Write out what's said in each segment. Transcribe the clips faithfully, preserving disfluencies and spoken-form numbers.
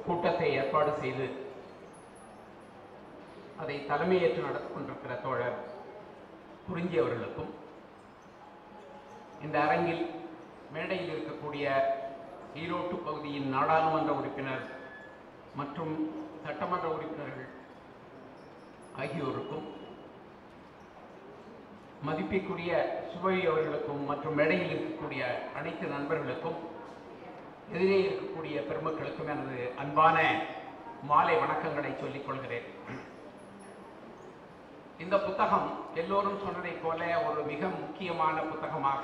கூட்டத்தை ஏற்பாடு செய்து அதை தலைமையேற்று நடத்தி கொண்டிருக்கிற தோழர் குறிஞ்சி அவர்களுக்கும், இந்த அரங்கில் மேடையில் இருக்கக்கூடிய ஈரோட்டு பகுதியின் நாடாளுமன்ற உறுப்பினர் மற்றும் சட்டமன்ற உறுப்பினர்கள் ஆகியோருக்கும், மதிப்பிற்குரிய சுபவி அவர்களுக்கும் மற்றும் மேடையில் இருக்கக்கூடிய அனைத்து நண்பர்களுக்கும், எதிரே இருக்கக்கூடிய பெருமக்களுக்கும் எனது அன்பான மாலை வணக்கங்களை சொல்லிக் கொள்கிறேன். இந்த புத்தகம் எல்லோரும் சொன்னதைப் போல ஒரு மிக முக்கியமான புத்தகமாக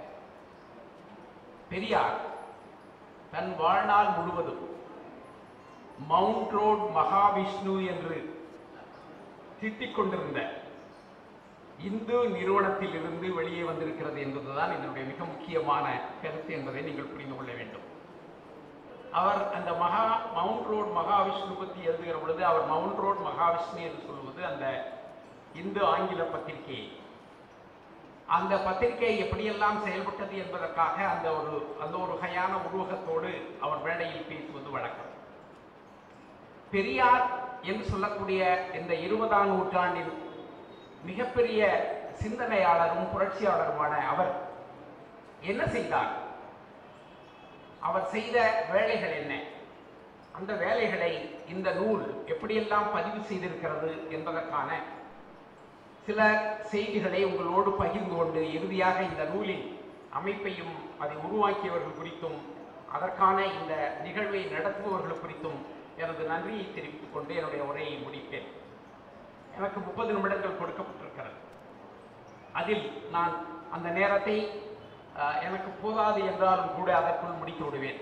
பெரியார் தன் வாழ்நாள் முழுவதும் மவுண்ட் ரோட் மகாவிஷ்ணு என்று திட்டிக் கொண்டிருந்த இந்து நிறுவனத்தில் இருந்து வெளியே வந்திருக்கிறது என்பதுதான் இதனுடைய மிக முக்கியமான கருத்து என்பதை நீங்கள் புரிந்து கொள்ள வேண்டும். அவர் அந்த மகா மவுண்ட் ரோட் மகாவிஷ்ணு பற்றி எழுதுகிற பொழுது அவர் மவுண்ட் ரோட் மகாவிஷ்ணு என்று சொல்வது அந்த இந்து ஆங்கில பத்திரிகை, அந்த பத்திரிகை எப்படியெல்லாம் செயல்பட்டது என்பதற்காக அந்த ஒரு அந்த ஒரு வகையான உருவகத்தோடு அவர் மேடையில் பேசுவது வழக்கம். பெரியார் என்று சொல்லக்கூடிய இந்த இருபதாம் நூற்றாண்டின் மிகப்பெரிய சிந்தனையாளரும் புரட்சியாளருமான அவர் என்ன செய்தார்? அவர் செய்த வேலைகள் என்ன? அந்த வேலைகளை இந்த நூல் எப்படியெல்லாம் பதிவு செய்திருக்கிறது என்பதற்கான சில செய்திகளை உங்களோடு பகிர்ந்து கொண்டு இறுதியாக இந்த நூலின் அமைப்பையும் அதை உருவாக்கியவர்கள் குறித்தும் அதற்கான இந்த நிகழ்வை நடத்துபவர்கள் குறித்தும் எனது நன்றியை தெரிவித்துக் கொண்டு என்னுடைய உரையை முடிப்பேன். எனக்கு முப்பது நிமிடங்கள் கொடுக்கப்பட்டிருக்கிறது. அதில் நான் அந்த நேரத்தை எனக்கு போதாது என்றாலும் கூட அதற்குள் முடித்து விடுவேன்.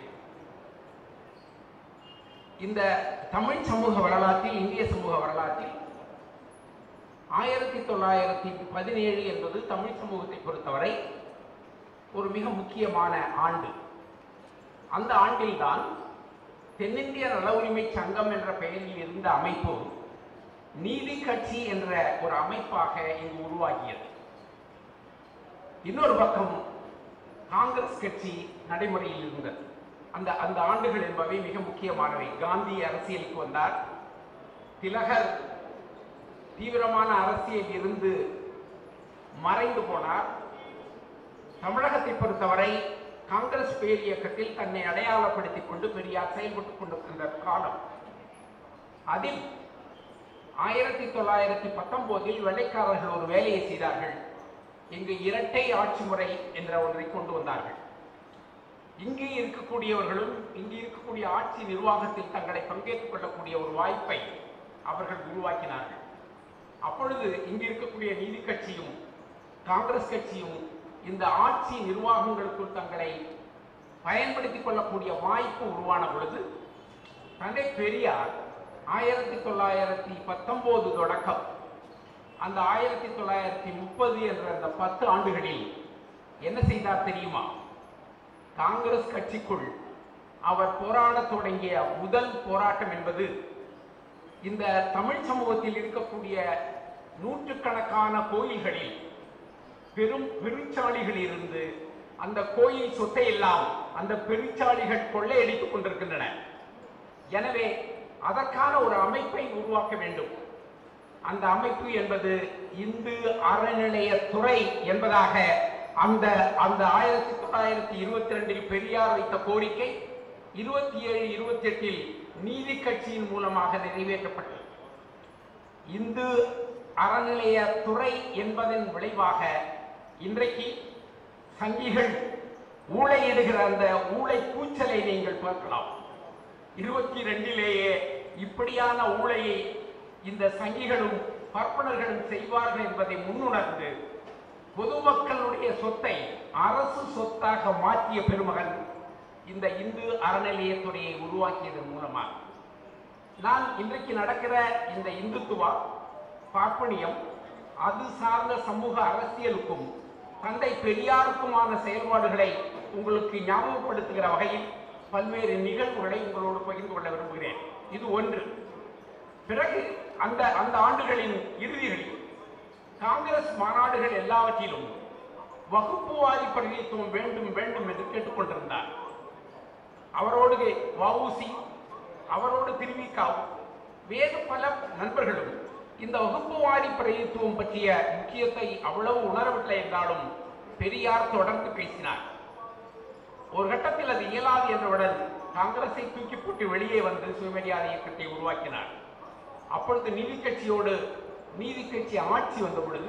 இந்த தமிழ் சமூக வரலாற்றில், இந்திய சமூக வரலாற்றில் ஆயிரத்தி தொள்ளாயிரத்தி பதினேழு என்பது தமிழ் சமூகத்தை பொறுத்தவரை ஒரு மிக முக்கியமான ஆண்டு. அந்த ஆண்டில்தான் தென்னிந்திய நல உரிமை சங்கம் என்ற பெயரில் இருந்த அமைப்பு நீதி கட்சி என்ற ஒரு அமைப்பாக இங்கு உருவாகியது. இன்னொரு பக்கம் காங்கிரஸ் கட்சி நடைமுறையில் இருந்தது. அந்த அந்த ஆண்டுகள் என்பவை மிக முக்கியமானவை. காந்தி அரசியலுக்கு வந்தார். திலகர் தீவிரமான அரசியல் இருந்து மறைந்து போனார். தமிழகத்தை பொறுத்தவரை காங்கிரஸ் பேர் இயக்கத்தில் தன்னை அடையாளப்படுத்திக் கொண்டு பெரியார் செயல்பட்டுக் கொண்டிருக்கின்ற காலம். அதில் ஆயிரத்தி தொள்ளாயிரத்தி பத்தொன்பதில் வெள்ளைக்காரர்கள் ஒரு வேலையை செய்தார்கள். இங்கு இரட்டை ஆட்சி முறை என்ற ஒன்றை கொண்டு வந்தார்கள். இங்கு இருக்கக்கூடியவர்களும் இங்கு இருக்கக்கூடிய ஆட்சி நிர்வாகத்தில் தங்களை பங்கேற்றுக் கொள்ளக்கூடிய ஒரு வாய்ப்பை அவர்கள் உருவாக்கினார்கள். அப்பொழுது இங்கு இருக்கக்கூடிய நீதி கட்சியும் காங்கிரஸ் கட்சியும் இந்த ஆட்சி நிர்வாகங்களுக்குள் தங்களை பயன்படுத்திக் கொள்ளக்கூடிய வாய்ப்பு உருவான பொழுது தந்தை பெரியார் ஆயிரத்தி தொள்ளாயிரத்தி பத்தொன்பது தொடக்கம் அந்த ஆயிரத்தி தொள்ளாயிரத்தி முப்பது என்ற அந்த பத்து ஆண்டுகளில் என்ன செய்தார் தெரியுமா? காங்கிரஸ் கட்சிக்குள் அவர் போராட தொடங்கிய முதல் போராட்டம் என்பது இந்த தமிழ் சமூகத்தில் இருக்கக்கூடிய நூற்றுக்கணக்கான கோயில்களில் பெரும் பெருச்சாளிகள் இருந்து அந்த கோயில் சொத்தை எல்லாம் அந்த பெருச்சாளிகள் கொள்ளையடித்துக் கொண்டிருக்கின்றன. எனவே அதற்கான ஒரு அமைப்பை உருவாக்க வேண்டும். அந்த அமைப்பு என்பது இந்து அறநிலையத்துறை என்பதாக அந்த அந்த ஆயிரத்தி தொள்ளாயிரத்தி இருபத்தி ரெண்டில் பெரியார் வைத்த கோரிக்கை இருபத்தி ஏழு இருபத்தி எட்டில் நீதி கட்சியின் மூலமாக நிறைவேற்றப்பட்டது. இந்து அறநிலையத்துறை என்பதன் விளைவாக இன்றைக்கு சங்கிகள் ஊழையிடுகிற அந்த ஊழை கூச்சலை நீங்கள் பார்க்கலாம். இருபத்தி ரெண்டிலேயே இப்படியான ஊழையை இந்த சங்கிகளும் பார்ப்பனர்களும் செய்வார்கள் என்பதை முன்னுணர்ந்து பொதுமக்களுடைய சொத்தை அரசு சொத்தாக மாற்றிய பெருமகன் இந்த இந்து அறநிலையத்துறையை உருவாக்கியதன் மூலமாக. நான் இன்றைக்கு நடக்கிற இந்த இந்துத்துவா பார்ப்பனியம் அது சார்ந்த சமூக அரசியலுக்கும் தந்தை பெரியாருக்குமான செயல்பாடுகளை உங்களுக்கு ஞாபகப்படுத்துகிற வகையில் பல்வேறு நிகழ்வுகளை உங்களோடு பகிர்ந்து கொள்ள விரும்புகிறேன். இது ஒன்று. பிறகு அந்த அந்த ஆண்டுகளின் இறுதிகளில் காங்கிரஸ் மாநாடுகள் எல்லாவற்றிலும் வகுப்புவாரி பிரதிநிதித்துவம் வேண்டும் வேண்டும் என்று கேட்டுக்கொண்டிருந்தார். அவரோடு வஉசி, அவரோடு திருவிக்காவும் வேறு பல நண்பர்களும் இந்த வகுப்புவாரி பிரதித்துவம் பற்றிய முக்கியத்தை அவ்வளவு உணரவில்லை என்றாலும் பெரியார் தொடர்ந்து பேசினார். ஒரு கட்டத்தில் அது இயலாது என்றவுடன் காங்கிரஸை தூக்கி போட்டு வெளியே வந்து சுயமரியாதை இயக்கத்தை உருவாக்கினார். அப்பொழுது நீதி கட்சியோடு நீதி கட்சி ஆட்சி வந்த பொழுது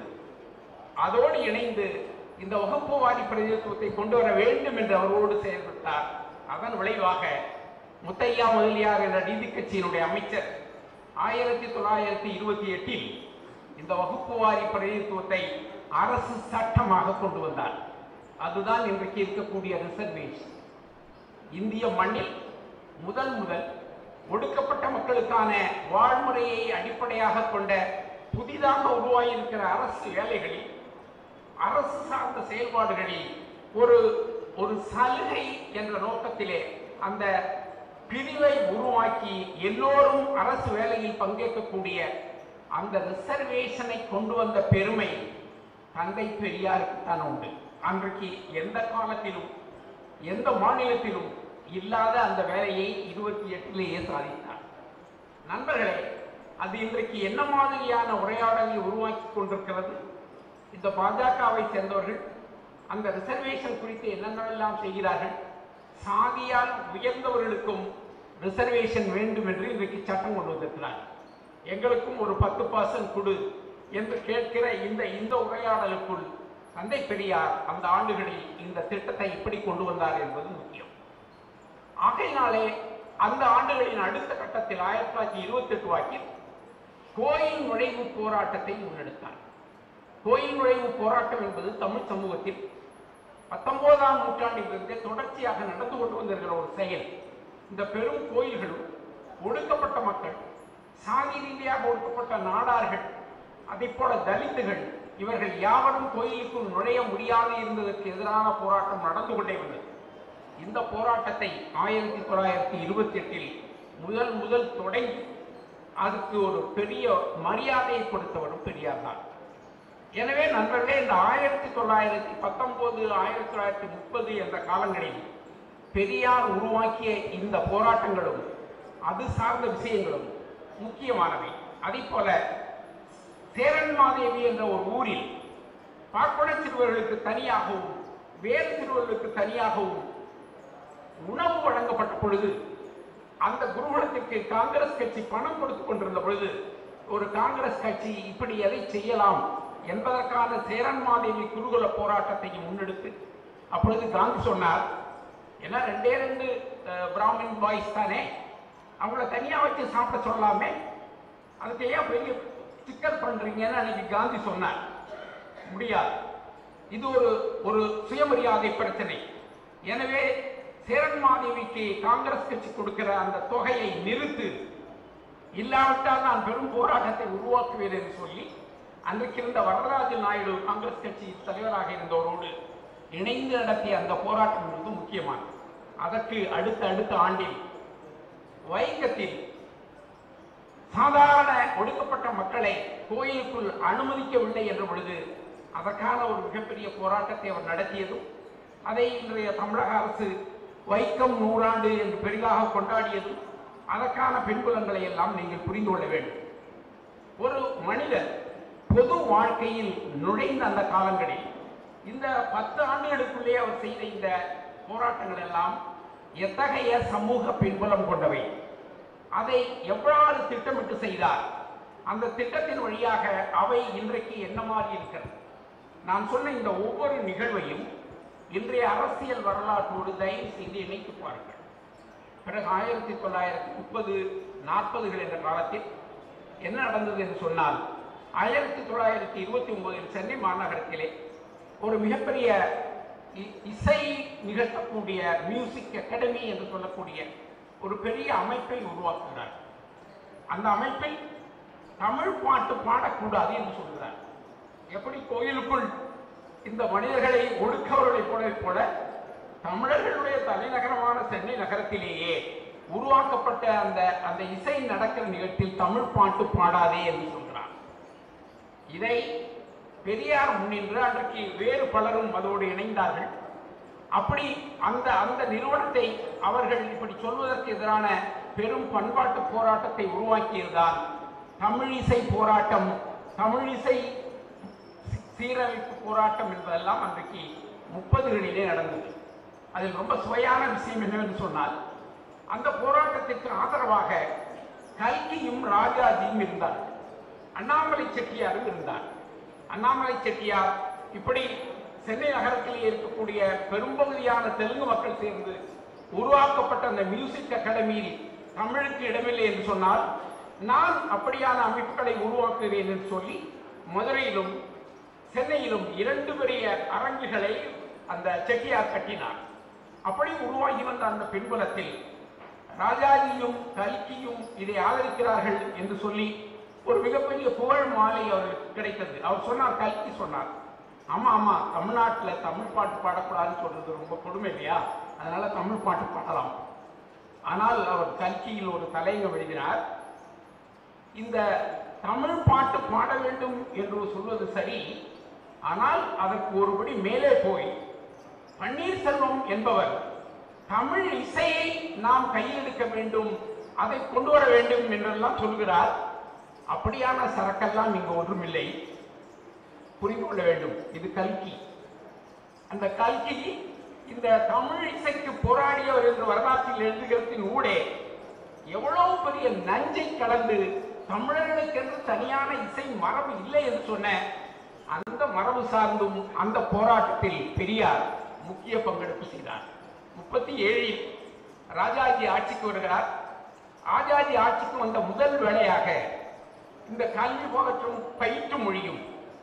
அதோடு இணைந்து இந்த வகுப்புவாரி பிரதித்துவத்தை கொண்டு வர வேண்டும் என்று அவரோடு செயல்பட்டார். அதன் விளைவாக முத்தையா முதலியார் என்ற நீதி கட்சியினுடைய அமைச்சர் ஆயிரத்தி தொள்ளாயிரத்தி இருபத்தி எட்டில் இந்த வகுப்புவாரி பிரதித்துவத்தை அரசு சட்டமாக கொண்டு வந்தார். அதுதான் இன்றைக்கு இருக்கக்கூடிய ரிசர்வேஷன். இந்திய மண்ணில் முதல் முதல் ஒடுக்கப்பட்ட மக்களுக்கான வாழ்முறையை அடிப்படையாக கொண்ட புதிதாக உருவாகியிருக்கிற அரசு வேலைகளில் அரசு சார்ந்த செயல்பாடுகளில் ஒரு ஒரு சலுகை என்ற நோக்கத்திலே அந்த பிரிவை உருவாக்கி எல்லோரும் அரசு வேலையில் பங்கேற்கக்கூடிய அந்த ரிசர்வேஷனை கொண்டு வந்த பெருமை தந்தை பெரியாருக்கு தான் உண்டு. அன்றைக்கு எந்த காலத்திலும் எந்த மாநிலத்திலும் இல்லாத அந்த வேலையை இருபத்தி எட்டிலேயே சாதித்தார். நண்பர்களே, அது இன்றைக்கு என்ன மாதிரியான உரையாடலை உருவாக்கி கொண்டிருக்கிறது? இந்த பாஜகவை சேர்ந்தவர்கள் அந்த ரிசர்வேஷன் குறித்து என்னென்னெல்லாம் செய்கிறார்கள்? சாதியால் உயர்ந்தவர்களுக்கும் ரிசர்வேஷன் வேண்டும் என்று இன்றைக்கு சட்டம் கொண்டு வந்திருக்கிறார். எங்களுக்கும் ஒரு பத்து பர்சன்ட் கொடு என்று கேட்கிற இந்த இந்த உரையாடலுக்குள் தந்தை பெரியார் அந்த ஆண்டுகளில் இந்த திட்டத்தை எப்படி கொண்டு வந்தார் என்பது முக்கியம். ஆகையினாலே அந்த ஆண்டுகளின் அடுத்த கட்டத்தில் ஆயிரத்தி தொள்ளாயிரத்தி இருபத்தி எட்டு வாக்கில் கோயில் நுழைவு போராட்டத்தை முன்னெடுத்தார். கோயில் நுழைவு போராட்டம் என்பது தமிழ் சமூகத்தில் பத்தொன்பதாம் நூற்றாண்டிலிருந்து தொடர்ச்சியாக நடந்து கொண்டு வந்திருக்கிற ஒரு செயல். இந்த பெரும் கோயில்களும் ஒடுக்கப்பட்ட மக்கள், சாதி ரீதியாக ஒடுக்கப்பட்ட நாடார்கள், அதை போல தலித்துகள், இவர்கள் யாவரும் கோயிலுக்குள் நுழைய முடியாது இருந்ததற்கு எதிரான போராட்டம் நடந்து கொண்டே வந்தது. இந்த போராட்டத்தை ஆயிரத்தி தொள்ளாயிரத்தி இருபத்தி எட்டில் முதல் முதல் தொடங்கி அதுக்கு ஒரு பெரிய மரியாதையை கொடுத்தவரும் பெரியார் தான். எனவே நண்பர்களே, இந்த ஆயிரத்தி தொள்ளாயிரத்தி பத்தொன்பது ஆயிரத்தி தொள்ளாயிரத்தி முப்பது என்ற காலங்களில் பெரியார் உருவாக்கிய இந்த போராட்டங்களும் அது சார்ந்த விஷயங்களும் முக்கியமானவை. அதே போல சேரன்மாதேவி என்ற ஒரு ஊரில் பார்ப்பன சிறுவர்களுக்கு தனியாகவும் வேறு சிறுவர்களுக்கு தனியாகவும் உணவு வழங்கப்பட்ட பொழுது அந்த குருகுலத்திற்கு காங்கிரஸ் கட்சி பணம் கொடுத்து கொண்டிருந்த பொழுது ஒரு காங்கிரஸ் கட்சி இப்படி எதை செய்யலாம் என்பதற்கான சேரன்மாதேவி குருகுல போராட்டத்தையும் முன்னெடுத்து அப்பொழுது காந்தி சொன்னார், ஏன்னா ரெண்டே ரெண்டு பிராமின் பாய்ஸ் தானே, அவங்கள தனியா வச்சு சாப்பிட சொல்லாமே, அதுக்கு ஏன் பெரிய சிக்கல் பண்றீங்கன்னு அன்னைக்கு காந்தி சொன்னார். முடியாது, இது ஒரு ஒரு சுயமரியாதை பிரச்சனை. எனவே சேரன்மாதேவிக்கு காங்கிரஸ் கட்சி கொடுக்கிற அந்த தொகையை நிறுத்து, இல்லாவிட்டால் நான் பெரும் போராட்டத்தை உருவாக்குவேன் என்று சொல்லி அன்றைக்கு இருந்த வரதராஜ நாயுடு காங்கிரஸ் கட்சி தலைவராக இருந்தவரோடு இணைந்து நடத்திய அந்த போராட்டம் என்பது முக்கியமானது. அதற்கு அடுத்த அடுத்த ஆண்டில் வைக்கத்தில் சாதாரண ஒடுக்கப்பட்ட மக்களை கோயிலுக்குள் அனுமதிக்கவில்லை என்ற பொழுது அதற்கான ஒரு மிகப்பெரிய போராட்டத்தை அவர் நடத்தியதும், அதை இன்றைய தமிழக அரசு வைக்கம் நூறாண்டு என்று பெரிதாக கொண்டாடியதும், அதற்கான பின்புலங்களை எல்லாம் நீங்கள் புரிந்து கொள்ள வேண்டும். ஒரு மனிதர் பொது வாழ்க்கையில் நுழைந்த அந்த காலங்களில் இந்த பத்து ஆண்டுகளுக்குள்ளே அவர் செய்த இந்த போராட்டங்கள் எல்லாம் எத்தகைய சமூக பின்புலம் கொண்டவை, அதை எவ்வாறு திட்டமிட்டு செய்தார், அந்த திட்டத்தின் வழியாக அவை இன்றைக்கு என்ன மாதிரி இருக்கிறது. நான் சொன்ன இந்த ஒவ்வொரு நிகழ்வையும் இன்றைய அரசியல் வரலாற்றோடு தயவு செய்து இணைத்து பாருங்கள். பிறகு ஆயிரத்தி தொள்ளாயிரத்தி முப்பது நாற்பதுகள் என்ற காலத்தில் என்ன நடந்தது என்று சொன்னால், ஆயிரத்தி தொள்ளாயிரத்தி இருபத்தி ஒன்பதில் சென்னை மாநகரத்திலே ஒரு மிகப்பெரிய இசை நிகழ்த்தக்கூடிய மியூசிக் அகாடமி என்று சொல்லக்கூடிய ஒரு பெரிய அமைப்பை உருவாக்குகிறார். அந்த அமைப்பில் தமிழ் பாட்டு பாடக்கூடாது என்று சொல்கிறார். எப்படி கோயிலுக்குள் இந்த மனிதர்களை ஒடுக்கவர்களை போல போல தமிழர்களுடைய தலைநகரமான சென்னை நகரத்திலேயே உருவாக்கப்பட்ட அந்த அந்த இசை நடக்கிற நிகழ்ச்சியில் தமிழ் பாட்டு பாடாதே என்று சொல்கிறார். இதை பெரியார் முன்னின்று அன்றைக்கு வேறு பலரும் அதோடு இணைந்தார்கள். அப்படி அந்த அந்த நிறுவனத்தை அவர்கள் இப்படி சொல்வதற்கு எதிரான பெரும் பண்பாட்டு போராட்டத்தை உருவாக்கியதுதான் தமிழிசை போராட்டம், தமிழிசை சீரமைப்பு போராட்டம் என்பதெல்லாம் அன்றைக்கு முப்பதுகளிலே நடந்தது. அதில் ரொம்ப சுவையான விஷயம் என்னவென்று சொன்னால், அந்த போராட்டத்திற்கு ஆதரவாக கல்கியும் ராஜாஜியும் இருந்தார், அண்ணாமலை செட்டியாரும் இருந்தார். அண்ணாமலை செட்டியார் இப்படி சென்னை நகரத்தில் இருக்கக்கூடிய பெரும்பகுதியான தெலுங்கு மக்கள் சேர்ந்து உருவாக்கப்பட்ட அந்த மியூசிக் அகாடமியில் தமிழுக்கு இடமில்லை என்று சொன்னால், நான் அப்படியான அமைப்புகளை உருவாக்குகிறேன் என்று சொல்லி மதுரையிலும் சென்னையிலும் இரண்டு பெரிய அரங்குகளை அந்த செட்டியார் கட்டினார். அப்படி உருவாகி வந்த அந்த பின்புலத்தில் ராஜாஜியும் கல்கியும் இதை ஆதரிக்கிறார்கள் என்று சொல்லி ஒரு மிகப்பெரிய புகழ் மாலை அவருக்கு கிடைத்தது. அவர் சொன்னார், கல்கி சொன்னார், ஆமா ஆமா தமிழ்நாட்டில் தமிழ் பாட்டு பாடக்கூடாதுன்னு சொல்றது ரொம்ப கொடுமை இல்லையா, அதனால தமிழ் பாட்டு பாடலாம். ஆனால் அவர் கல்கியில் ஒரு தலையங்கம் எழுதினார், இந்த தமிழ் பாட்டு பாட வேண்டும் என்று சொல்வது சரி, ஆனால் அதற்கு ஒருபடி மேலே போய் பன்னீர்செல்வம் என்பவர் தமிழ் இசையை நாம் கையில் எடுக்க வேண்டும், அதை கொண்டு வர வேண்டும் என்றெல்லாம் சொல்கிறார். அப்படியான சரக்கெல்லாம் இங்கு ஒன்றுமில்லை, புரிந்து கொள்ள வேண்டும். இது கல்கி. அந்த கல்கி இந்த தமிழ் இசைக்கு போராடியவர் என்று வரலாற்றில் எழுதுகிறதின் ஊடே எவ்வளவு பெரிய நஞ்சை கலந்து தமிழர்களுக்கென்று தனியான இசை மரபு இல்லை என்று சொன்ன அந்த மரபு சார்ந்தும் அந்த போராட்டத்தில் பெரியார் முக்கிய பங்கெடுப்பு செய்தார். முப்பத்தி ஏழில் ராஜாஜி ஆட்சிக்கு வருகிறார். ராஜாஜி ஆட்சிக்கு வந்த முதல் வேளையாக இந்த கல்வி போகற்றும் பயிற்று மொழியும்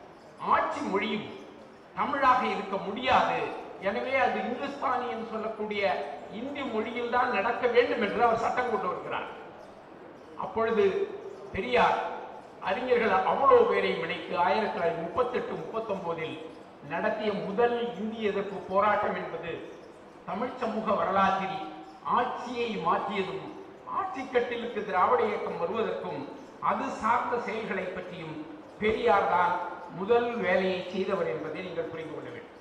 ஆட்சி மொழியும் தமிழாக இருக்க முடியாது, எனவே அது இந்துஸ்தானி என்று சொல்லக்கூடிய இந்தி மொழியில் தான் நடக்க வேண்டும் என்று அவர் சட்டம் கொண்டு வருகிறார். அப்பொழுது பெரியார் அறிஞர்கள் அவ்வளவு பேரை இணைத்து ஆயிரத்தி தொள்ளாயிரத்தி முப்பத்தி எட்டு முப்பத்தி ஒன்பதில் நடத்திய முதல் இந்திய எதிர்ப்பு போராட்டம் என்பது தமிழ் சமூக வரலாற்றில் ஆட்சியை மாற்றியதும் ஆட்சி கட்டிலுக்கு திராவிட இயக்கம் வருவதற்கும் அது சார்ந்த செயல்களை பற்றியும் பெரியார் தான் முதல் வேலையை செய்தவர் என்பதை நீங்கள் புரிந்து கொள்ள வேண்டும்.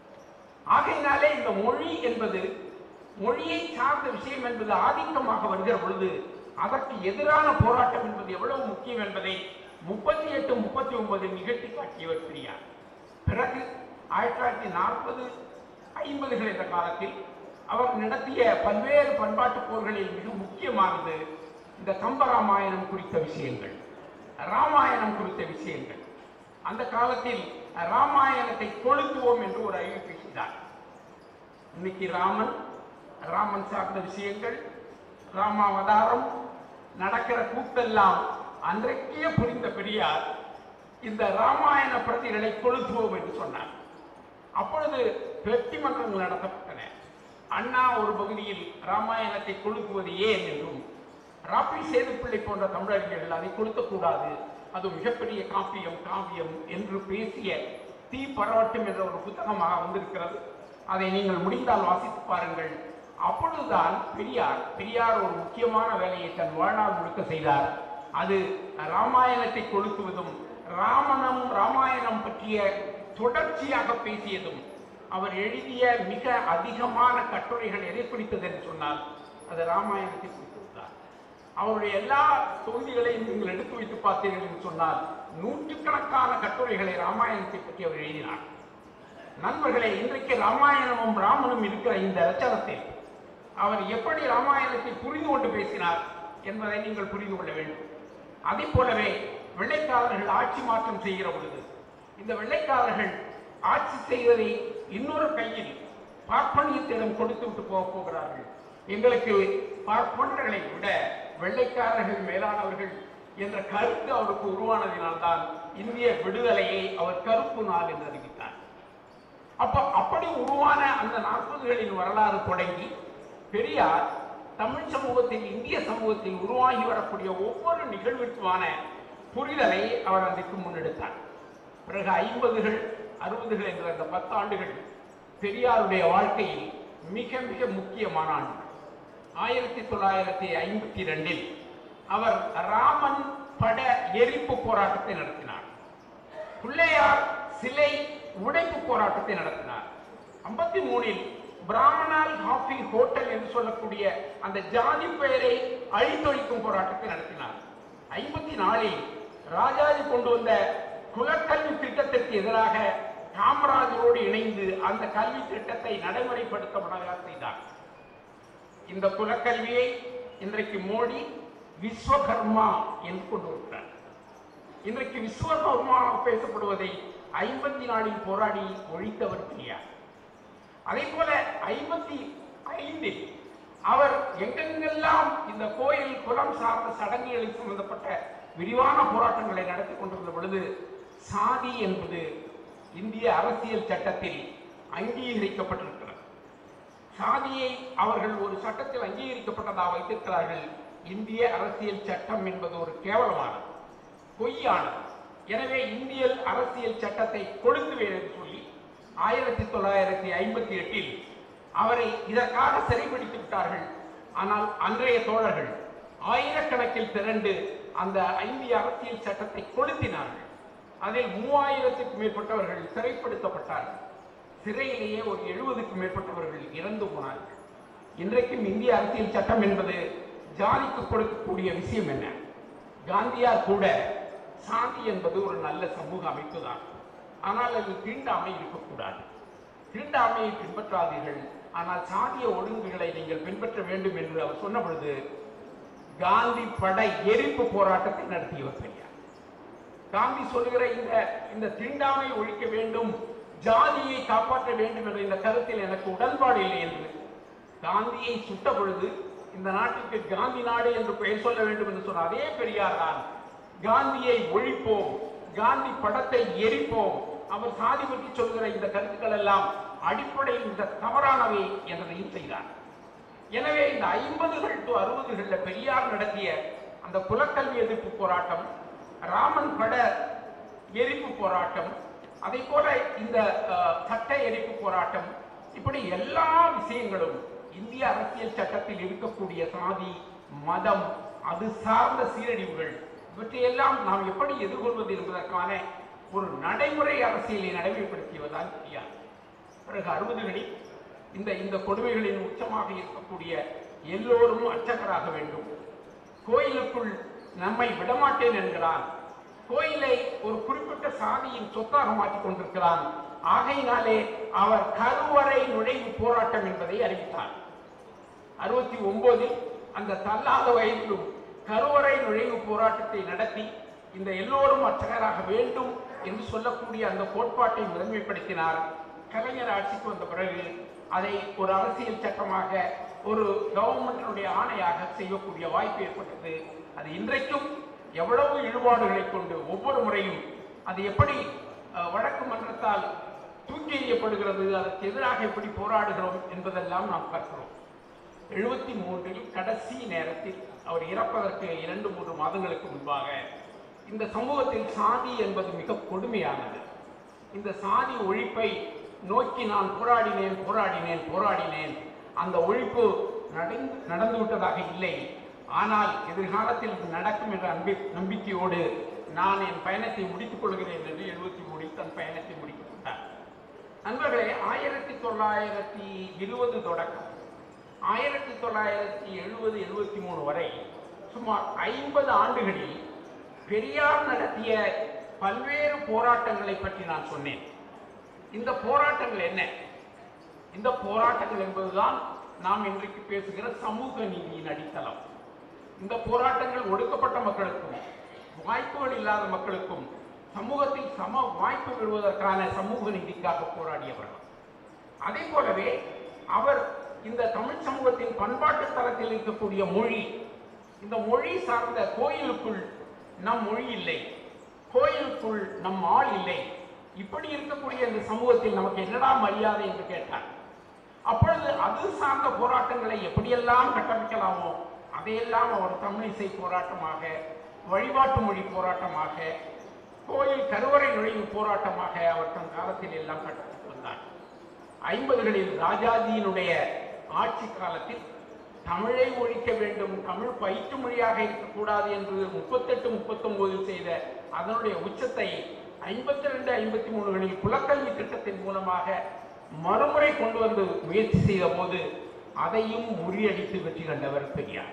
ஆகையினாலே இந்த மொழி என்பது, மொழியை சார்ந்த விஷயம் என்பது ஆதிக்கமாக வருகிற பொழுது அதற்கு எதிரான போராட்டம் என்பது எவ்வளவு முக்கியம் என்பதை முப்பத்தி எட்டு முப்பத்தி ஒன்பதில் நிகழ்த்தி காட்டியவர் பெரியார். பிறகு ஆயிரத்தி தொள்ளாயிரத்தி நாற்பது ஐம்பதுகள் என்ற காலத்தில் அவர் நடத்திய பல்வேறு பண்பாட்டு போர்களில் மிக முக்கியமானது இந்த கம்பராமாயணம் குறித்த விஷயங்கள், ராமாயணம் குறித்த விஷயங்கள். அந்த காலத்தில் ராமாயணத்தை கொளுத்துவோம் என்று ஒரு அறிவிப்பை செய்தார். இன்னைக்கு ராமன், ராமன் சார்ந்த விஷயங்கள், ராமாவதாரம் நடக்கிற கூட்டெல்லாம் அன்றைக்கே புரிந்த பெரியார் இந்த ராமாயண பிரதிகளை கொளுத்துவோம் என்று சொன்னார். அப்பொழுது பட்டிமன்றங்கள் நடத்தப்பட்டன. அண்ணா ஒரு பகுதியில் ராமாயணத்தை கொளுத்துவது ஏன் என்றும், ராப்பி சேதுப்பிள்ளை போன்ற தமிழறிஞர்கள் அதை கொளுத்தக்கூடாது, அது மிகப்பெரிய காப்பியம் காவியம் என்று பேசிய தீ பரவட்டும் என்ற ஒரு புத்தகமாக வந்திருக்கிறது. அதை நீங்கள் முடிந்தால் வாசித்து பாருங்கள். அப்பொழுதுதான் பெரியார் பெரியார் ஒரு முக்கியமான வேலையை தன் வாழ்நாள் முழுக்க செய்தார். அது ராமாயணத்தை கொளுத்துவதும் ராமனும் ராமாயணம் பற்றிய தொடர்ச்சியாக பேசியதும். அவர் எழுதிய மிக அதிகமான கட்டுரைகள் எதை குறித்தது என்று சொன்னால் அது ராமாயணத்தை குறித்திருந்தார். அவருடைய எல்லா தொகுதிகளையும் நீங்கள் எடுத்து வைத்து பார்த்தீர்கள் என்று சொன்னால் நூற்றுக்கணக்கான கட்டுரைகளை ராமாயணத்தை பற்றி அவர் எழுதினார். நண்பர்களே, இன்றைக்கு ராமாயணமும் ராமனும் இருக்கிற இந்த லட்சணத்தில் அவர் எப்படி ராமாயணத்தை புரிந்து கொண்டு பேசினார் என்பதை நீங்கள் புரிந்து கொள்ள வேண்டும். அதே போலவே வெள்ளைக்காரர்கள் ஆட்சி மாற்றம் செய்கிற பொழுது இந்த வெள்ளைக்காரர்கள் ஆட்சி செய்வதை இன்னொரு கையில் பார்ப்பனியத்திடம் கொடுத்து விட்டு போக போகிறார்கள். எங்களுக்கு பார்ப்பனர்களை விட வெள்ளைக்காரர்கள் மேலானவர்கள் என்ற கருத்து அவருக்கு உருவானதினால்தான் இந்திய விடுதலையை அவர் கருப்பு நாள் என்று அறிவித்தார். அப்ப அப்படி உருவான அந்த நாற்பதுகளின் வரலாறு தொடங்கி பெரியார் தமிழ் சமூகத்தில் இந்திய சமூகத்தில் உருவாகி வரக்கூடிய ஒவ்வொரு நிகழ்விற்குமான புரிதலை அவர் அன்றைக்கு முன்னெடுத்தார். பிறகு ஐம்பதுகள் அறுபதுகள் என்ற அந்த பத்தாண்டுகள் பெரியாருடைய வாழ்க்கையில் மிக மிக முக்கியமான ஆண்டு. ஆயிரத்தி தொள்ளாயிரத்தி ஐம்பத்தி ரெண்டில் அவர் ராமன் பட எரிப்பு போராட்டத்தை நடத்தினார். பிள்ளையார் சிலை உடைப்பு போராட்டத்தை நடத்தினார். ஐம்பத்தி மூணில் பிராமணால் காஃபி ஹோட்டல் என்று சொல்லக்கூடிய அந்த ஜாதி பெயரை அழித்தொழிக்கும் போராட்டத்தை நடத்தினார். ஐம்பத்தி நாலில் ராஜாஜி கொண்டு வந்த குலக்கல்வி திட்டத்திற்கு எதிராக காமராஜரோடு இணைந்து அந்த கல்வி திட்டத்தை நடைமுறைப்படுத்த முன்னதாக செய்தார். இந்த குலக்கல்வியை இன்றைக்கு மோடி விஸ்வகர்மா என்று கொண்டு வருகிறார். இன்றைக்கு விஸ்வகர்மா பேசப்படுவதை ஐம்பத்தி நாலில் போராடி ஒழித்தவர் பெரியார். அதே போல ஐம்பத்தி ஐந்தில் அவர் எங்கெங்கெல்லாம் இந்த கோயில் குலம் சார்ந்த சடங்குகளில் சம்பந்தப்பட்ட விரிவான போராட்டங்களை நடத்தி கொண்டிருந்த பொழுது சாதி என்பது இந்திய அரசியல் சட்டத்தில் அங்கீகரிக்கப்பட்டிருக்கிறது. சாதியை அவர்கள் ஒரு சட்டத்தில் அங்கீகரிக்கப்பட்டதாக வைத்திருக்கிறார்கள். இந்திய அரசியல் சட்டம் என்பது ஒரு கேவலமானது, பொய்யானது. எனவே இந்திய அரசியல் சட்டத்தை கொடுத்துவேன் என்று சொல்லி ஆயிரத்தி தொள்ளாயிரத்தி ஐம்பத்தி எட்டில் அவரை இதற்காக சிறைபிடித்து விட்டார்கள். ஆனால் அன்றைய தோழர்கள் ஆயிரக்கணக்கில் திரண்டு அந்த இந்திய அரசியல் சட்டத்தை கொளுத்தினார்கள். அதில் மூவாயிரத்துக்கும் மேற்பட்டவர்கள் சிறைப்படுத்தப்பட்டார்கள். சிறையிலேயே ஒரு எழுபதுக்கும் மேற்பட்டவர்கள் இறந்து போனார்கள். இன்றைக்கும் இந்திய அரசியல் சட்டம் என்பது ஜாதிக்கு கொடுக்கக்கூடிய விஷயம் என்ன? காந்தியார் கூட சாதி என்பது ஒரு நல்ல சமூக அமைப்பு தான், ஆனால் அது தீண்டாமை இருக்கக்கூடாது, தீண்டாமையை பின்பற்றாதீர்கள், ஆனால் சாதிய ஒழுங்குகளை நீங்கள் பின்பற்ற வேண்டும் என்று அவர் சொன்ன பொழுது காந்தி படை எரிப்பு போராட்டத்தை நடத்தியவர் பெரியார். காந்தி சொல்லுகிற இந்த இந்த தீண்டாமை ஒழிக்க வேண்டும், ஜாதியை காப்பாற்ற வேண்டும் என்ற இந்த கருத்தில் எனக்கு உடன்பாடு இல்லை என்று காந்தியை சுட்ட பொழுது இந்த நாட்டுக்கு காந்தி நாடு என்று பெயர் சொல்ல வேண்டும் என்று சொன்ன அதே பெரியார் தான் காந்தியை ஒழிப்போம், காந்தி படத்தை எரிப்போம், அவர் சாதி பற்றி சொல்கிற இந்த கருத்துக்கள் எல்லாம் அடிப்படையில் இந்த தவறானவை என்பதையும் செய்தார். எனவே இந்த ஐம்பதுகள் டு அறுபதுகளில் பெரியார் நடத்திய அந்த குலக்கல்வி எதிர்ப்பு போராட்டம், ராமன் பட எரிப்பு போராட்டம், அதே போல இந்த சட்ட எரிப்பு போராட்டம், இப்படி எல்லா விஷயங்களும் இந்திய அரசியல் சட்டத்தில் இருக்கக்கூடிய சாதி, மதம், அது சார்ந்த சீரழிவுகள், இவற்றையெல்லாம் நாம் எப்படி எதிர்கொள்வது என்பதற்கான ஒரு நடைமுறை அரசியலை நடைமுறைப்படுத்தியவர்தான் பெரியார். பிறகு அறுபதுகளில் இந்த இந்த கொடுமைகளின் உச்சமாக இருக்கக்கூடிய எல்லோரும் அர்ச்சகராக வேண்டும், கோயிலுக்குள் நம்மை விடமாட்டேன் என்கிறான், கோயிலை ஒரு குறிப்பிட்ட சாதியின் சொத்தாக மாற்றிக் கொண்டிருக்கிறான், ஆகையினாலே அவர் கருவறை நுழைவு போராட்டம் என்பதை அறிவித்தார். அறுபத்தி ஒன்பதில் அந்த தள்ளாத வயதிலும் கருவறை நுழைவு போராட்டத்தை நடத்தி இந்த எல்லோரும் அர்ச்சகராக வேண்டும் என்று சொல்லக்கூடிய அந்த கோட்பாட்டை முதன்மைப்படுத்தினார். கலைஞர் ஆட்சிக்கு வந்த பிறகு அதை ஒரு அரசியல் சட்டமாக, ஒரு கவர்மெண்டினுடைய ஆணையாக செய்யக்கூடிய வாய்ப்பு ஏற்பட்டது. அது இன்றைக்கும் எவ்வளவு இழுபாடுகளை கொண்டு ஒவ்வொரு முறையும் அது எப்படி வழக்கு மன்றத்தால் தூக்கி எறியப்படுகிறது, அதற்கு எதிராக எப்படி போராடுகிறோம் என்பதெல்லாம் நாம் பார்க்கிறோம். எழுபத்தி மூன்றில் கடைசி நேரத்தில் அவர் இறப்பதற்கு இரண்டு மூன்று மாதங்களுக்கு முன்பாக இந்த சமூகத்தில் சாதி என்பது மிக கொடுமையானது, இந்த சாதி ஒழிப்பை நோக்கி நான் போராடினேன் போராடினேன் போராடினேன் அந்த ஒழிப்பு நடந்து நடந்துவிட்டதாக இல்லை, ஆனால் எதிர்காலத்தில் இது நடக்கும் என்ற நம்பி நம்பிக்கையோடு நான் என் பயணத்தை முடித்துக் கொள்கிறேன் என்று எழுபத்தி மூணில் தன் பயணத்தை முடித்துக் கொண்டார். நண்பர்களே, ஆயிரத்தி தொள்ளாயிரத்தி இருபது தொடக்கம் ஆயிரத்தி தொள்ளாயிரத்தி எழுபது எழுபத்தி மூணு வரை சுமார் ஐம்பது ஆண்டுகளில் பெரியார் நடத்திய பல்வேறு போராட்டங்களை பற்றி நான் சொன்னேன். இந்த போராட்டங்கள் என்ன? இந்த போராட்டங்கள் என்பதுதான் நாம் இன்றைக்கு பேசுகிற சமூக நீதியின் அடித்தளம். இந்த போராட்டங்கள் ஒடுக்கப்பட்ட மக்களுக்கும் வாய்ப்புகள் இல்லாத மக்களுக்கும் சமூகத்தில் சம வாய்ப்பு பெறுவதற்கான சமூக நீதிக்காக போராடியவர்கள். அதே போலவே அவர் இந்த தமிழ் சமூகத்தின் பண்பாட்டு தளத்தில் இருக்கக்கூடிய மொழி, இந்த மொழி சார்ந்த கோயிலுக்குள் நம் மொழி இல்லை, கோயிலுக்குள் நம் ஆள் இல்லை, இப்படி இருக்கக்கூடிய இந்த சமூகத்தில் நமக்கு என்னடா மரியாதை என்று கேட்டார். அப்பொழுது அது சார்ந்த போராட்டங்களை எப்படியெல்லாம் கட்டமைக்கலாமோ அதையெல்லாம் அவர் தமிழிசை போராட்டமாக, வழிபாட்டு மொழி போராட்டமாக, கோயில் கருவறை நுழைவு போராட்டமாக அவர் தன் காலத்தில் எல்லாம் கட்டமைத்து வந்தார். ஐம்பதுகளில் ராஜாஜியினுடைய ஆட்சி காலத்தில் தமிழை ஒழிக்க வேண்டும், தமிழ் பயிற்று மொழியாக இருக்கக்கூடாது என்று முப்பத்தெட்டு முப்பத்தி ஒன்பதில் செய்த அதனுடைய உச்சத்தை ஐம்பத்தி ரெண்டு ஐம்பத்தி மூணுகளில் குலக்கல்வி திட்டத்தின் மூலமாக மறுமுறை கொண்டு வந்து முயற்சி செய்த போது அதையும் முறியடித்து வெற்றி கண்டவர் பெரியார்.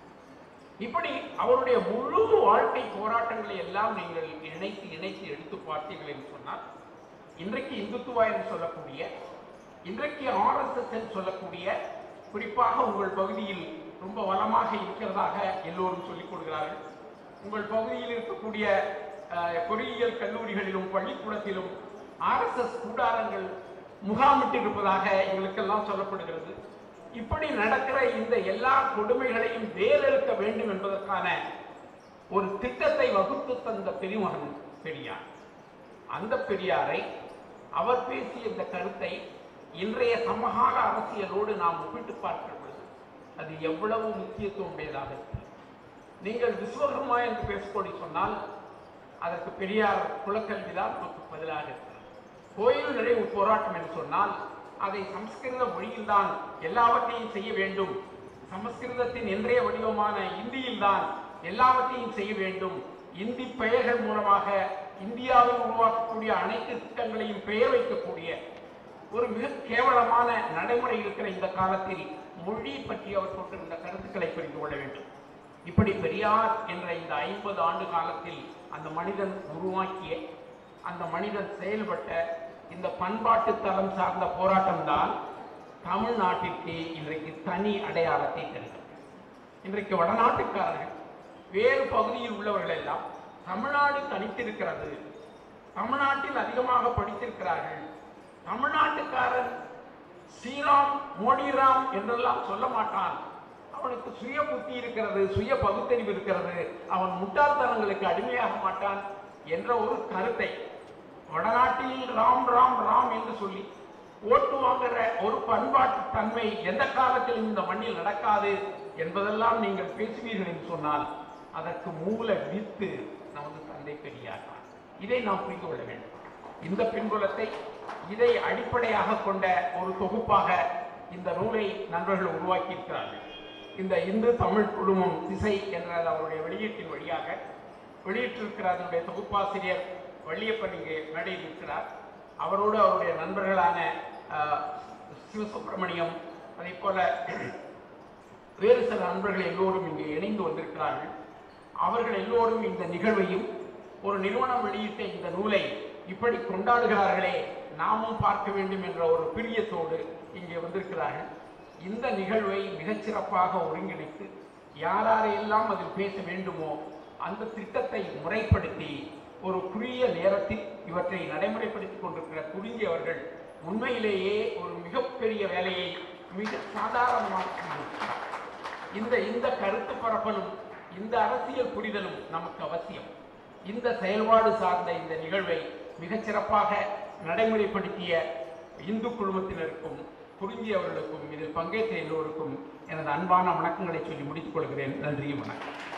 இப்படி அவருடைய முழு வாழ்க்கை போராட்டங்களை எல்லாம் நீங்கள் இணைத்து இணைத்து எடுத்து பார்த்தீர்கள் என்று சொன்னால், இன்றைக்கு இந்துத்துவா என்று சொல்லக்கூடிய, இன்றைக்கு ஆர்எஸ்எஸ் என்று சொல்லக்கூடிய, குறிப்பாக உங்கள் பகுதியில் ரொம்ப வளமாக இருக்கிறதாக எல்லோரும் சொல்லிக் கொள்கிறார்கள். உங்கள் பகுதியில் இருக்கக்கூடிய பொறியியல் கல்லூரிகளிலும் பள்ளிக்கூடத்திலும் ஆர்எஸ்எஸ் கூடாரங்கள் முகாமிட்டிருப்பதாக எங்களுக்கெல்லாம் சொல்லப்படுகிறது. இப்படி நடக்கிற இந்த எல்லா கொடுமைகளையும் வேலெடுக்க வேண்டும் என்பதற்கான ஒரு திட்டத்தை வகுத்து தந்த பெருமகன் பெரியார். அந்த பெரியாரை, அவர் பேசிய இந்த கருத்தை இன்றைய சமகால அரசியலோடு நாம் ஒப்பிட்டு பார்க்கிற பொழுது அது எவ்வளவு முக்கியத்துவம் உடையதாக இருக்கிறது. நீங்கள் விஸ்வகர்மா என்று பேசக்கூடி சொன்னால் அதற்கு பெரியார் குலக்கல்விதான் நமக்கு பதிலாக இருக்கிறது. கோயில் நிறைவு போராட்டம் என்று சொன்னால் அதை சமஸ்கிருத மொழியில்தான் எல்லாவற்றையும் செய்ய வேண்டும், சமஸ்கிருதத்தின் இன்றைய வடிவமான இந்தியில்தான் எல்லாவற்றையும் செய்ய வேண்டும், இந்தி பெயர்கள் மூலமாக இந்தியாவில் உருவாக்கக்கூடிய அனைத்து திட்டங்களையும் பெயர் வைக்கக்கூடிய ஒரு மிக கேவலமான நடைமுறை இருக்கிற இந்த காலத்தில் மொழி பற்றி அவர் கொண்டிருந்த கருத்துக்களை புரிந்து கொள்ள வேண்டும். இப்படி பெரியார் என்ற இந்த ஐம்பது ஆண்டு காலத்தில் அந்த மனிதன் உருவாக்கிய, அந்த மனிதன் செயல்பட்ட இந்த பண்பாட்டு தளம் சார்ந்த போராட்டம் தான் தமிழ்நாட்டிற்கு இன்றைக்கு தனி அடையாளத்தை தருகிறது. இன்றைக்கு வடநாட்டுக்காரர்கள், வேறு பகுதியில் உள்ளவர்கள் எல்லாம் தமிழ்நாடு தனித்திருக்கிறது, தமிழ்நாட்டில் அதிகமாக படித்திருக்கிறார்கள், தமிழ்நாட்டுக்காரன் ஸ்ரீராம் மோடிராம் என்றெல்லாம் சொல்ல மாட்டான், அவனுக்கு சுய புத்தி இருக்கிறது, சுய பகுத்தறிவு இருக்கிறது, அவன் முட்டாள்தனங்களுக்கு அடிமையாக மாட்டான் என்ற ஒரு கருத்தை வடநாட்டில் ராம் ராம் ராம் என்று சொல்லி ஓட்டு வாங்குற ஒரு பண்பாட்டு தன்மை எந்த காலத்திலும் இந்த மண்ணில் நடக்காது என்பதெல்லாம் நீங்கள் பேசுவீர்கள் என்று சொன்னால் அதற்கு மூல வித்து நமது தந்தை பெரியார். இதை நாம் புரிந்து கொள்ள வேண்டும். இந்த பின்புலத்தை, இதை அடிப்படையாக கொண்ட ஒரு தொகுப்பாக இந்த நூலை நண்பர்கள் உருவாக்கி இருக்கிறார்கள். இந்த இந்து தமிழ் குழுமம் திசை என்ற அவருடைய வெளியீட்டின் வழியாக வெளியிட்டிருக்கிற அதனுடைய தொகுப்பாசிரியர் வள்ளியப்பன் இங்கே மேடையில் இருக்கிறார். அவரோடு அவருடைய நண்பர்களான சிவசுப்பிரமணியம், அதே போல வேறு சில நண்பர்கள் எல்லோரும் இங்கே இணைந்து வந்திருக்கிறார்கள். அவர்கள் எல்லோரும் இந்த நிகழ்வையும், ஒரு நிறுவனம் வெளியிட்ட இந்த நூலை இப்படி கொண்டாடுகிறார்களே, நாமும் பார்க்க வேண்டும் என்ற ஒரு பிரியத்தோடு இங்கே வந்திருக்கிறார்கள். இந்த நிகழ்வை மிகச்சிறப்பாக ஒருங்கிணைத்து யாரெல்லாம் அதில் பேச வேண்டுமோ அந்த திட்டத்தை முறைப்படுத்தி ஒரு குறுகிய நேரத்தில் இவற்றை நடைமுறைப்படுத்திக் கொண்டிருக்கிற குறிஞ்சி அவர்கள் உண்மையிலேயே ஒரு மிகப்பெரிய வேலையை மிக சாதாரணமாக இந்த இந்த கருத்து பரப்பலும் இந்த அரசியல் புரிதலும் நமக்கு அவசியம். இந்த செயல்பாடு சார்ந்த இந்த நிகழ்வை மிகச்சிறப்பாக நடைமுறைப்படுத்திய இந்து குழுமத்தினருக்கும் குறிஞ்சி அவர்களுக்கும் இதில் பங்கேற்ற எல்லோருக்கும் எனது அன்பான வணக்கங்களை சொல்லி முடித்துக் கொள்கிறேன். நன்றி, வணக்கம்.